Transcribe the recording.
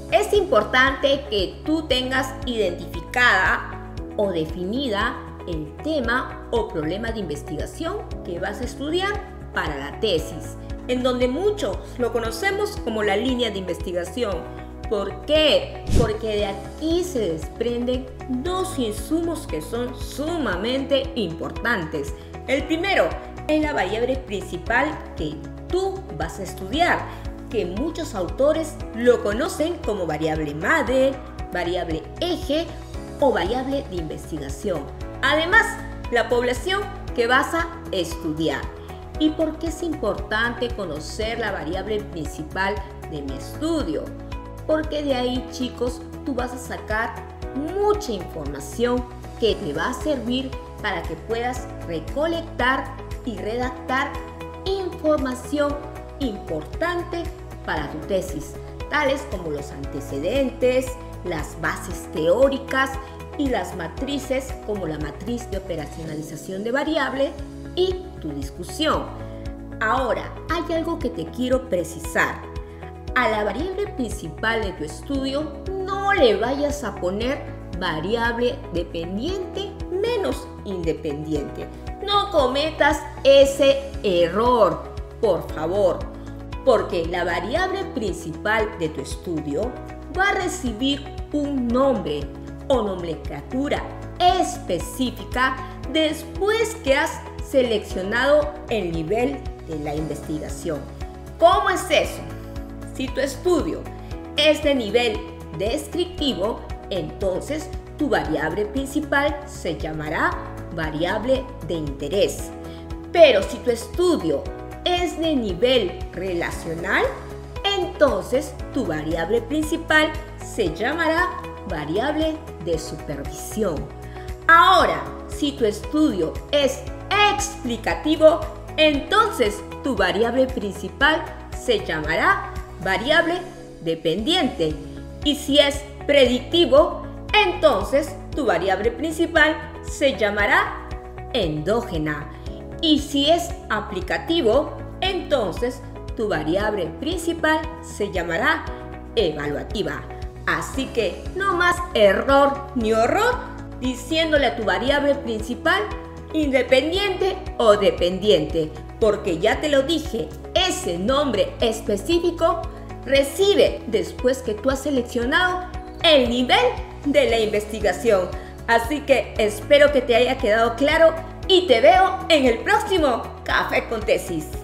Es importante que tú tengas identificada o definida el tema o problema de investigación que vas a estudiar para la tesis, en donde muchos lo conocemos como la línea de investigación. ¿Por qué? Porque de aquí se desprenden dos insumos que son sumamente importantes. El primero es la variable principal que tú vas a estudiar, que muchos autores lo conocen como variable madre, variable eje o variable de investigación. Además, la población que vas a estudiar. ¿Y por qué es importante conocer la variable principal de mi estudio? Porque de ahí, chicos, tú vas a sacar mucha información que te va a servir para que puedas recolectar y redactar información importante para tu tesis, tales como los antecedentes, las bases teóricas y las matrices como la matriz de operacionalización de variable y tu discusión. Ahora, hay algo que te quiero precisar. A la variable principal de tu estudio no le vayas a poner variable dependiente menos independiente. No cometas ese error, por favor, porque la variable principal de tu estudio va a recibir un nombre o nomenclatura específica después que has seleccionado el nivel de la investigación. ¿Cómo es eso? Si tu estudio es de nivel descriptivo, entonces tu variable principal se llamará variable de interés. Pero si tu estudio es de nivel relacional, entonces tu variable principal se llamará variable de supervisión. Ahora, si tu estudio es explicativo, entonces tu variable principal se llamará variable dependiente. Y si es predictivo, entonces tu variable principal se llamará endógena. Y si es aplicativo, entonces tu variable principal se llamará evaluativa. Así que no más error ni horror diciéndole a tu variable principal independiente o dependiente, porque ya te lo dije, ese nombre específico recibe después que tú has seleccionado el nivel de la investigación. Así que espero que te haya quedado claro y te veo en el próximo Café con Tesis.